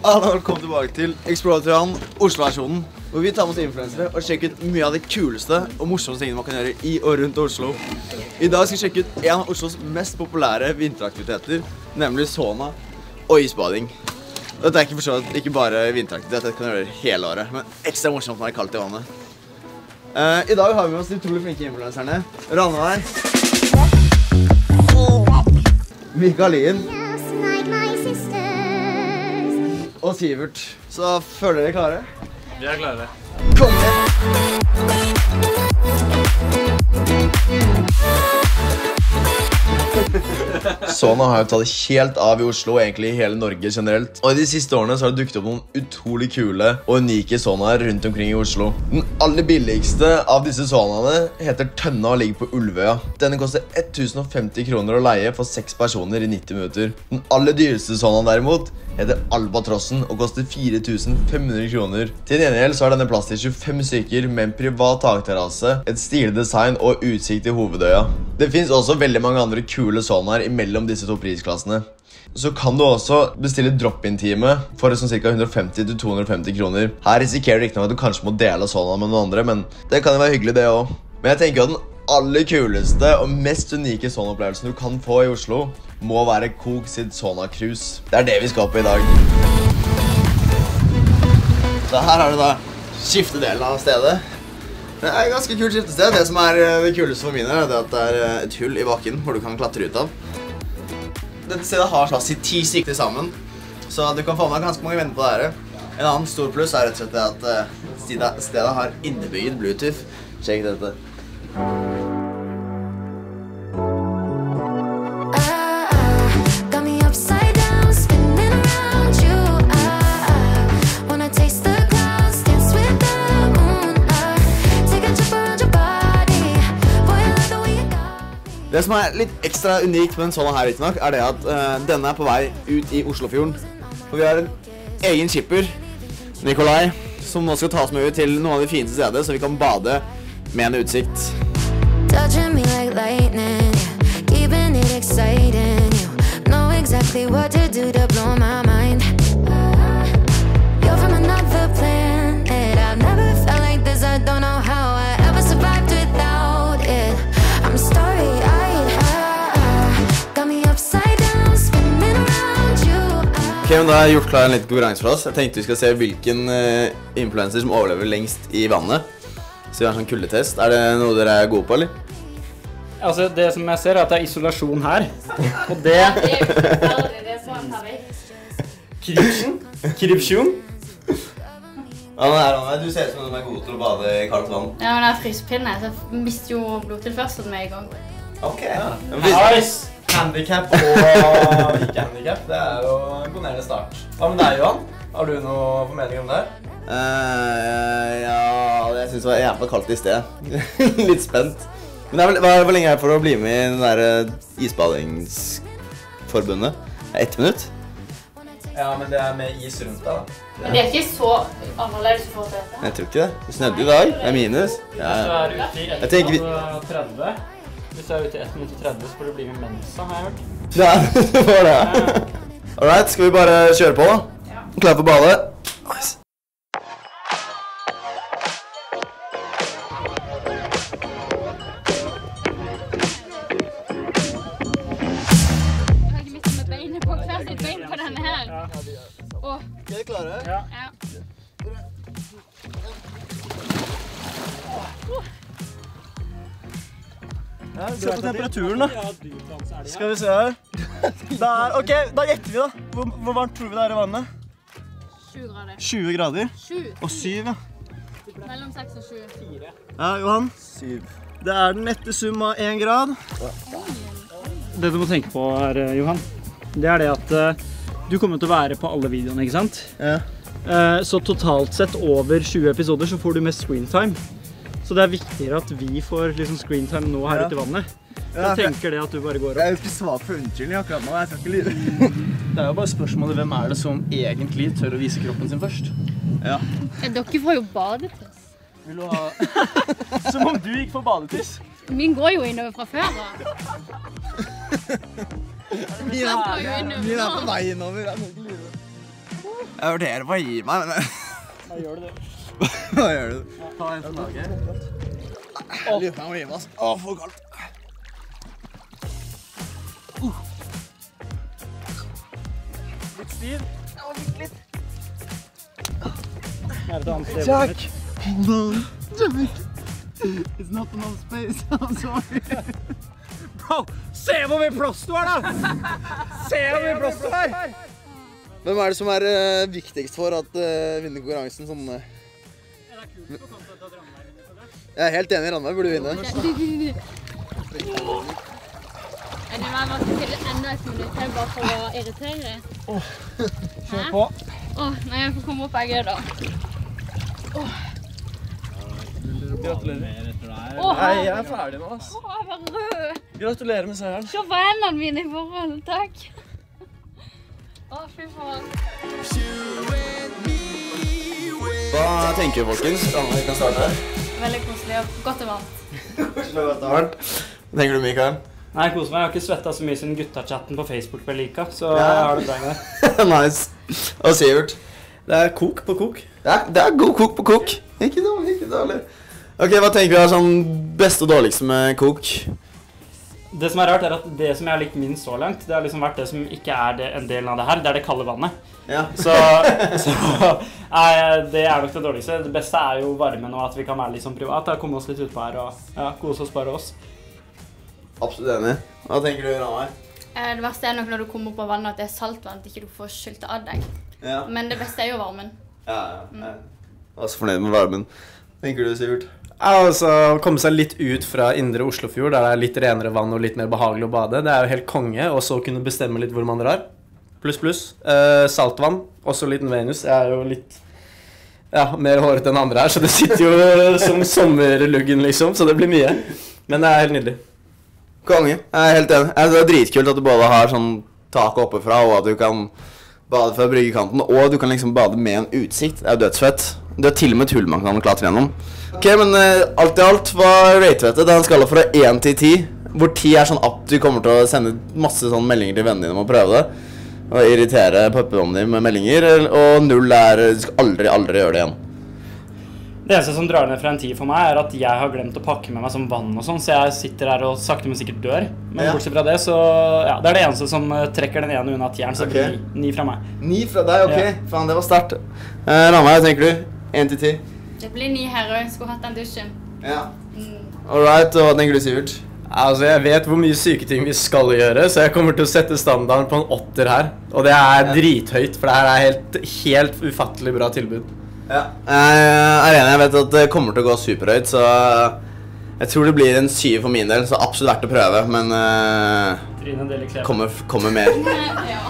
Velkommen tilbake til Explorer Oslo-versjonen, hvor vi tar med oss influensere og sjekker ut mye av de kuleste og morsomste tingene man kan gjøre i og rundt Oslo. I dag skal vi sjekke ut en av Oslos mest populære vinteraktiviteter, nemlig sauna og isbading. Dette er ikke forstått, ikke bare vinteraktivitet, dette kan du gjøre hele året, men ekstra morsomt når det er kaldt i vannet. I dag har vi med oss de utrolig flinke influenserne. Ranveig, Mikael Lien og Sivert. Så føler dere klare? Vi er klare. Kom igjen! Sauna har jo tatt helt av i Oslo og egentlig i hele Norge generelt. Og i de siste årene så har det dukket opp noen utrolig kule og unike saunaer rundt omkring i Oslo. Den aller billigste av disse saunaene heter Tønna og ligger på Ulvøya. Denne koster 1050 kroner å leie for 6 personer i 90 minutter. Den aller dyreste saunaen derimot heter Albatrossen og koster 4500 kroner. Til gjengjeld så har denne plass til 25 stykker med en privat takterrasse, et stilig design og utsikt til Hovedøya. Det finnes også veldig mange andre kule saunaer imellom disse to prisklassene. Så kan du også bestille drop-in-time for sånn ca. 150–250 kroner. Her risikerer du ikke noe at du kanskje må dele saunaen med noen andre, men det kan jo være hyggelig det også. Men jeg tenker at den aller kuleste og mest unike saunaopplevelsen du kan få i Oslo må være Coop sitt sauna-cruise. Det er det vi skal på i dag. Så her har du da skiftedelen av stedet. Det er et ganske kult skiftested. Det som er det kuleste for mine er at det er et hull i bakken hvor du kan klatre ut av. Dette stedet har plass til 10 stykker sammen, så du kan få med ganske mange venner på det her. En annen stor pluss er rett og slett at stedet har innebygget Bluetooth. Sjekk dette. Det som er litt ekstra unikt med en sånn her riktignok, er det at denne er på vei ut i Oslofjorden. Og vi har en egen skipper, Nikolai, som nå skal ta oss med ut til noen av de fineste steder, så vi kan bade med en utsikt. Ok, men da har jeg gjort klar en liten konkurranse for oss. Jeg tenkte vi skal se hvilken influencer som overlever lengst i vannet. Så vi har en sånn kuldetest. Er det noe dere er gode på, eller? Altså, det som jeg ser er at det er isolasjon her. Og det... Krypsjon? Anna, du ser ut som du er god til å bade i kaldt vann. Ja, men det er fryspinne, så jeg mister jo blodtilførselen med i gang. Ok, ja. Nice! Handicap og ikke handicap, det er jo en imponerende start. Hva med deg, Johan? Har du noe formening om det? Ja, jeg synes det var jævla kaldt i sted. Litt spent. Men hvor lenge er det for å bli med i den der isbadingsforbundet? 1 minutt? Ja, men det er med is rundt deg da. Men det er ikke så annerledes å få til dette. Jeg tror ikke det. Det snødde i dag. Det er minus. Hvis du er ute i 1 minutt 30, hvis du er ute i 1 minutt 30, så får du bli med Mensa, har jeg hørt. Ja, det var det. Alright, skal vi bare kjøre på da? Ja. Klar for badet? Nice. Er dere klare? Ja. Se på temperaturen da. Skal vi se her. Ok, da gjetter vi da. Hvor varmt tror vi det er i vannet? 20 grader. 20 grader. 7. Og 7, ja. Mellom 6 og 7. 4. Ja, Johan. 7. Det er den nette sum av 1 grad. Det du må tenke på her, Johan, det er det at du kommer til å være på alle videoene, ikke sant? Ja. Så totalt sett over 20 episoder så får du mest screentime. Så det er viktigere at vi får liksom screentime nå her ute i vannet. Jeg tenker det at du bare går opp. Jeg er jo ikke svak for unnskyldning akkurat nå, jeg skal ikke lide. Det er jo bare spørsmålet, hvem er det som egentlig tør å vise kroppen sin først? Ja. Dere får jo badetiss. Vil du ha... Som om du gikk for badetiss. Min går jo innover fra før da. Min er på vei innover, jeg må ikke lide. Jeg vurderer på å gi meg, men... Da gjør du det. Hva gjør du? Ta en sånn lage. Jeg lurer på meg å gi meg, ass. Åh, for kaldt. Litt stiv. Ja, litt. Er det annet sted? Jack! Hold on. Jack! It's not enough space, I'm sorry. Bro, se hvor mye plass du har da! Se hvor mye plass du har! Hvem er det som er viktigst for at vinner konkurransen sånn? Det er kult på kontoet at Ranveig vinner for det. Jeg er helt enig, Ranveig burde vinne. Er det meg at du til enda et minutt her bare for å irritere? Kjør på. Nei, jeg får komme opp jeg da. Gratulerer. Nei, jeg er ferdig nå, ass. Jeg var rød. Gratulerer med seieren. Se på hendene mine i forhold, takk. Fy faen. Hva tenker du, folkens? Ranveig kan starte. Veldig koselig og godt og varmt. Hva tenker du, Mikael? Nei, jeg koser meg. Jeg har ikke svettet så mye siden guttachatten på Facebook ble lika, så jeg har det bra med det. Nice. Og Sivert? Det er kok på kok. Ja, det er god kok på kok. Ikke dårlig, ikke dårlig. Ok, hva tenker du er sånn beste og dårligste med kok? Det som er rart er at det som jeg har likt minst så langt, det har liksom vært det som ikke er en del av det her, det er det kalde vannet. Ja. Så det er nok det dårligste. Det beste er jo varmen og at vi kan være litt sånn privat, da komme oss litt utpå her og kose oss bare oss. Absolutt enig. Hva tenker du, Ranveig? Det verste er nok når du kommer opp av vannet at det er saltvann, at ikke du får skylt av deg. Ja. Men det beste er jo varmen. Ja. Jeg er også fornøyd med varmen. Tenker du, Sivert? Altså, å komme seg litt ut fra indre Oslofjord, der det er litt renere vann og litt mer behagelig å bade, det er jo helt konge, og så kunne bestemme litt hvor man drar. Pluss. Saltvann, også liten Venus, jeg er jo litt, mer håret enn andre her, så det sitter jo som sommerluggen liksom, så det blir mye. Men det er helt nydelig. Konge, jeg er helt enig. Det er dritkult at du både har sånn tak oppe fra, og at du kan bade fra bryggekanten, og du kan liksom bade med en utsikt. Det er jo dødsfett. Det er til og med et hull man kan klatre gjennom. Ok, men alt i alt, hva rater du dette? Den skala fra 1 til 10, hvor 10 er sånn at du kommer til å sende masse sånn meldinger til vennene dine om å prøve det, og irritere puppedommen din med meldinger, og 0 er, du skal aldri gjøre det igjen. Det eneste som drar ned fra en 10 for meg er at jeg har glemt å pakke med meg som vann og sånn, så jeg sitter her og sakte men sikkert dør. Men bortsett fra det, så det er det eneste som trekker den ene unna 10-eren, så det blir 9 fra meg. 9 fra deg, ok. Faen, det var sterkt. Ranveig, hva tenker du? 1 til 10? Det blir 9 her, og jeg skulle hatt den dusjen. Ja. Alright, og hva tenker du, Sivert? Altså, jeg vet hvor mye syke ting vi skal gjøre, så jeg kommer til å sette standarden på en 8 her. Og det er drithøyt, for det her er helt ufattelig bra tilbud. Ja. Jeg er enig, jeg vet at det kommer til å gå superhøyt, så jeg tror det blir en 7 for min del, så absolutt verdt å prøve, men kommer mer. Ja.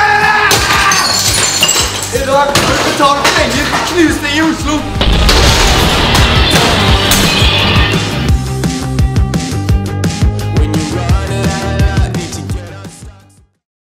I dag har du betalt penger for knusning i Oslo!